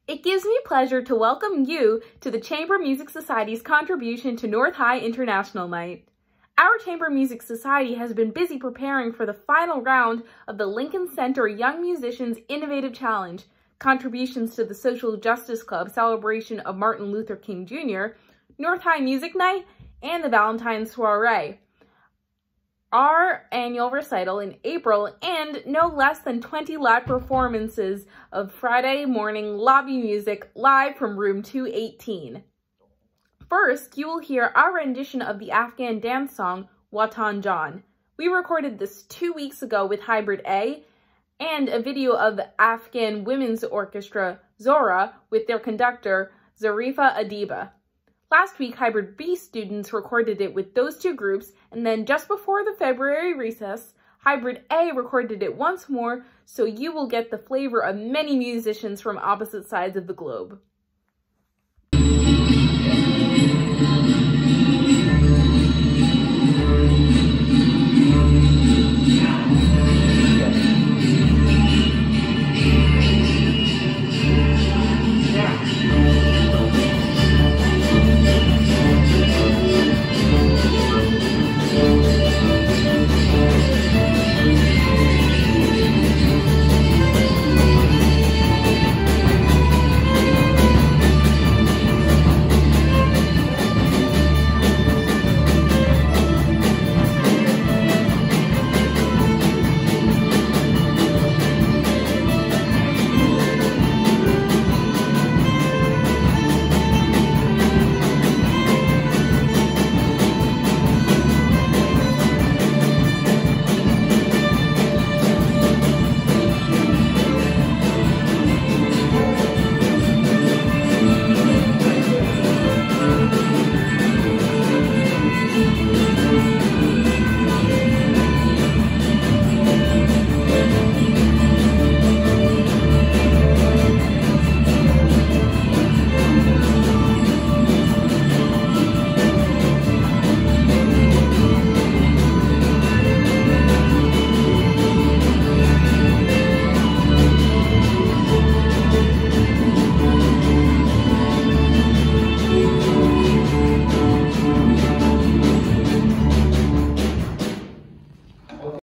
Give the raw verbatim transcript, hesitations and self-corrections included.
It gives me pleasure to welcome you to the Chamber Music Society's contribution to North High International Night. Our Chamber Music Society has been busy preparing for the final round of the Lincoln Center Young Musicians Innovative Challenge, contributions to the Social Justice Club celebration of Martin Luther King Junior, North High Music Night, and the Valentine's Soiree, our annual recital in April, and no less than twenty live performances of Friday morning lobby music live from room two eighteen. First, you will hear our rendition of the Afghan dance song, Watan Jan. We recorded this two weeks ago with Hybrid A, and a video of the Afghan Women's Orchestra, Zora, with their conductor, Zarifa Adiba. Last week, Hybrid B students recorded it with those two groups, and then just before the February recess, Hybrid A recorded it once more, so you will get the flavor of many musicians from opposite sides of the globe.